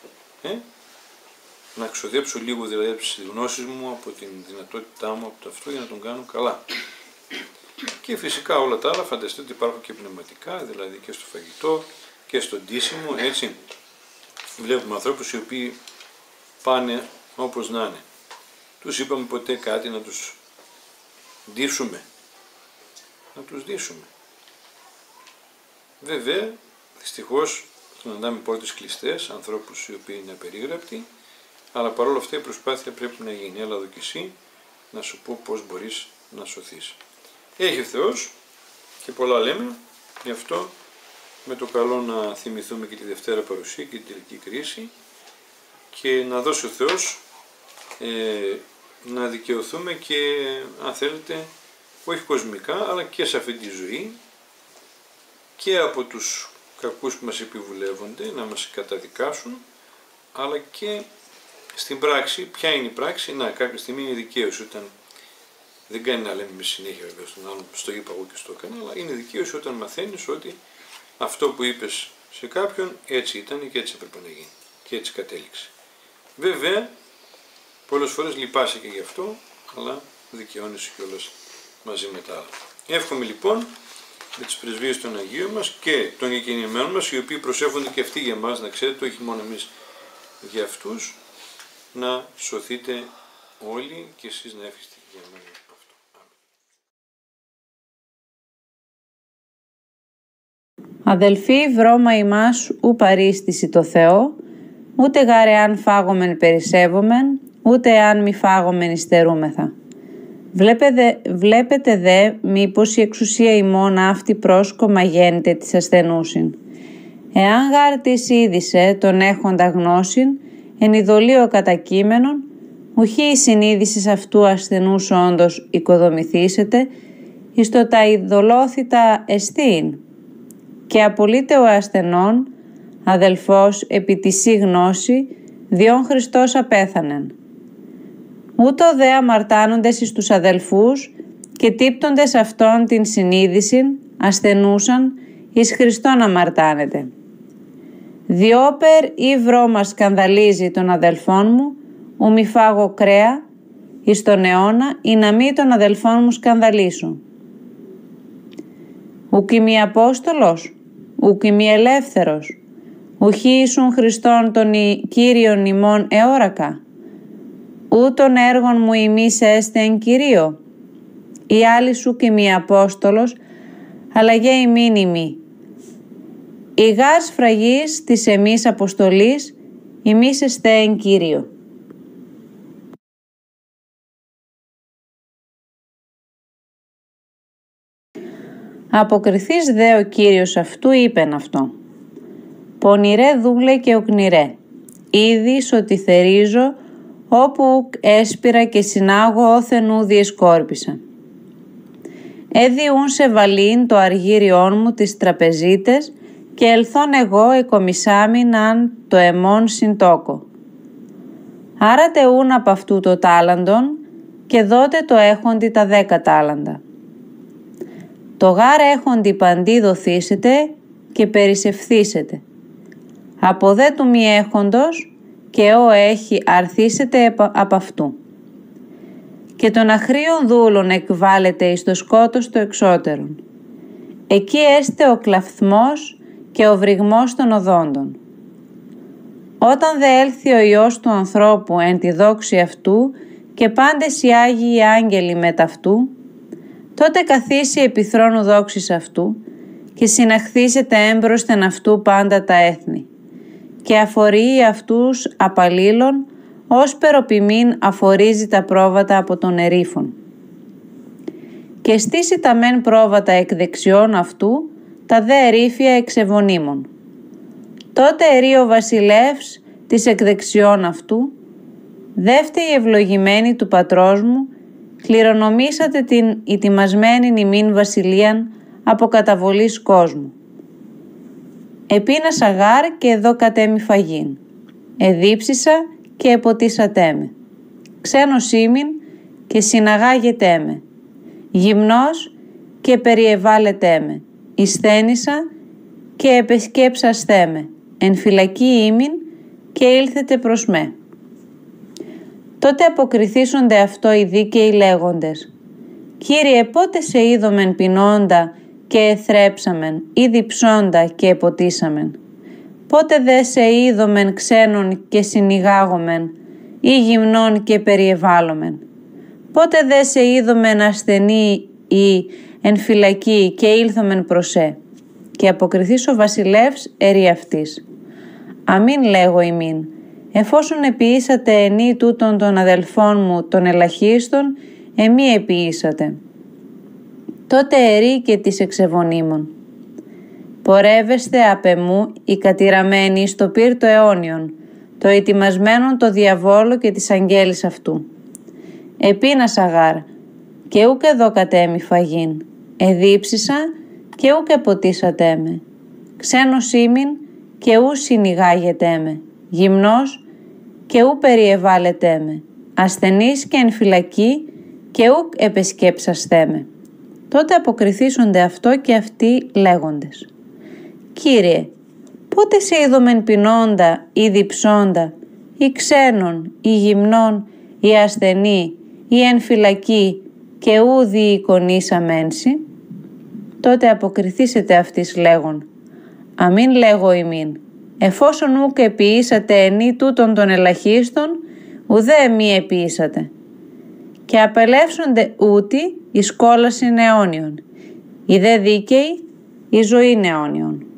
Να ξοδέψω λίγο δηλαδή από τις γνώσεις μου, από την δυνατότητά μου, από το αυτό για να τον κάνω καλά. Και φυσικά όλα τα άλλα φανταστείτε ότι υπάρχουν και πνευματικά, δηλαδή και στο φαγητό και στο ντύσιμο, έτσι. Βλέπουμε ανθρώπους οι οποίοι πάνε όπως να είναι. Τους είπαμε ποτέ κάτι να τους ντύσουμε. Να τους ντύσουμε. Βέβαια, δυστυχώς συναντάμε πόρτες κλειστές, ανθρώπους οι οποίοι είναι απερίγραπτοι, αλλά παρόλα αυτά η προσπάθεια πρέπει να γίνει. Έλα εδώ κι εσύ να σου πω πώς μπορείς να σωθείς. Έχει ο Θεός και πολλά λέμε, γι' αυτό με το καλό να θυμηθούμε και τη Δευτέρα Παρουσία και την τελική κρίση και να δώσει ο Θεός να δικαιωθούμε και αν θέλετε όχι κοσμικά αλλά και σε αυτή τη ζωή και από τους κακούς που μας επιβουλεύονται να μας καταδικάσουν, αλλά και στην πράξη. Ποια είναι η πράξη? Να, κάποια στιγμή είναι η δικαίωση, όταν δεν κάνει να λέμε με συνέχεια βέβαια στον άλλον, στο είπα εγώ και στο έκανα, αλλά είναι δικαίωση όταν μαθαίνεις ότι αυτό που είπες σε κάποιον έτσι ήταν και έτσι έπρεπε να γίνει και έτσι κατέληξε. Βέβαια, πολλές φορές λυπάσαι και γι' αυτό, αλλά δικαιώνεσαι κιόλας μαζί με τα άλλα. Εύχομαι λοιπόν με τις πρεσβείες των Αγίων μας και των γεκενημένων μας, οι οποίοι προσεύχονται και αυτοί για μας, να ξέρετε, όχι μόνο εμείς για αυτούς, να σωθείτε όλοι και εσείς να εύχεστε για μένα αυτό. Αδελφοί, βρώμα ημάς ου παρίστηση το Θεό, ούτε γάρε αν φάγομεν περισσεύομεν, ούτε αν μη φάγομεν υστερούμεθα. Βλέπετε δε μήπως η εξουσία ημών αυτή πρόσκομα γέννηται της ασθενούσιν. Εάν γάρ της είδησε τον έχοντα γνώσιν, εν ειδωλείο κατακείμενον, ουχή η συνείδησης αυτού ασθενούς όντως οικοδομηθήσετε, εις το τα ειδωλόθητα εστίν. Και απολύται ο ασθενών, αδελφός επί τη γνώση, διόν Χριστός απέθανεν. Ούτω δε αμαρτάνοντες εις τους αδελφούς και τύπτοντες αυτόν την συνείδησιν, ασθενούσαν, εις Χριστόν αμαρτάνεται. Διόπερ ή βρώμα σκανδαλίζει των αδελφών μου, ου μη φάγω κρέα, εις τον αιώνα, ή να μη των αδελφών μου σκανδαλίσουν. Ουκ ημί Απόστολος, ουκ ημί ελεύθερος, ουχή ήσουν Χριστόν τον Κύριον ημών εόρακα, ούτων έργων μου ημείς έστε εν Κυρίω, ή άλλη σου και μη Απόστολος, αλλά γε ημίν ημί. Η γάρ σφραγής της εμείς αποστολής, ημείς εστέ εν Κύριο. Αποκριθείς δε ο Κύριος αυτού είπεν αυτό. Πονηρέ δούλε και οκνηρέ, ήδη σωτηθερίζω, όπου έσπηρα και συνάγω όθεν ου διεσκόρπισα. Έδιουν σε βαλήν το αργύριόν μου τις τραπεζίτες και ελθόν εγώ εκομισάμιν αν το εμών συντόκο. Άρα τεούν από αυτού το τάλαντον και δότε το έχοντι τα 10 τάλαντα. Το γάρ έχοντι παντί δοθήσετε και περισσευθήσετε. Από δε του μη έχοντος και ο έχει αρθήσετε από αυτού. Και των αχρίων δούλων εκβάλλεται εις το σκότος το εξώτερον. Εκεί έστε ο κλαφθμός και ο βρυγμός των οδόντων. Όταν δε έλθει ο Υιός του ανθρώπου εν τη δόξη αυτού και πάντες οι Άγιοι Άγγελοι μετ' αυτού, τότε καθίσει επί θρόνου δόξης αυτού και συναχθήσετε έμπροσθεν αυτού πάντα τα έθνη και αφορεί αυτούς απαλλήλων ως περοπιμήν αφορίζει τα πρόβατα από τον ερήφων. Και στήσει τα μεν πρόβατα εκ δεξιών αυτού, τα δε ερήφια εξεβονίμων. Τότε ερεί ο βασιλεύς της εκ δεξιών αυτού, δεύτερη ευλογημένη του πατρός μου, κληρονομήσατε την ετοιμασμένη ημίν βασιλείαν από καταβολής κόσμου. Επίνασα γάρ και εδώ κατέμι φαγήν. Εδίψισα και εποτίσατέ με. Ξένος ήμην και συναγάγετέ με. Γυμνός και περιεβάλλετέ με. Ισθένησα και επεσκέψαστέ με. Εν φυλακή ήμην και ήλθετε προς με. Τότε αποκριθήσονται αυτό οι δίκαιοι λέγοντες. Κύριε, πότε σε είδομεν πεινώντα και εθρέψαμεν ή διψώντα και εποτίσαμεν. Πότε δε σε είδομεν ξένων και συνηγάγομεν ή γυμνών και περιεβάλλομεν. Πότε δε σε είδομεν ασθενή ή εν φυλακή και ήλθομεν προσέ. Και αποκριθείς ο βασιλεύς ερεί αυτής. Αμήν λέγω ημίν, εφόσον επιήσατε ενή τούτων των αδελφών μου των ελαχίστων, εμεί επιήσατε. Τότε ερεί και της εξεβονίμων. Πορεύεστε απ' εμού οι κατηραμένοι στο πύρ το αιώνιον, το ετοιμασμένον το διαβόλο και της αγγέλης αυτού. Επίνασα γάρ, και ούκ εδώ κατέμι φαγήν, εδίψισα και ούκ εποτίσατέ με. Ξένος ήμην και ου συνηγάγετέ με, γυμνός και ου περιεβάλλετέ με, ασθενής και εν φυλακή και ούκ επεσκέψαστέ με. Τότε αποκριθήσονται αυτό και αυτοί λέγοντες. Κύριε, πότε σε είδομεν πεινώντα ή διψώντα ή ξένον ή γυμνών ή ασθενή ή εν φυλακή και ου διεικονίσαμενσι. Τότε αποκριθήσετε αυτής λέγον. Αμήν λέγω ημίν, εφόσον ούκ επιήσατε ενή τούτων των ελαχίστων, ουδέ μη επιήσατε. Και απελεύσονται ούτι εις κόλασιν αιώνιον, οι δε δίκαιοι η ζωή αιώνιον.